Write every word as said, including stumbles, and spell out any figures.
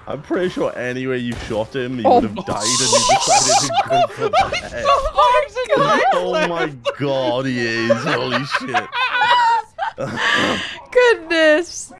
I'm pretty sure anyway you shot him, he Oh, would have died, and you decided to go for the head. Oh my god, he is! Holy shit! Goodness.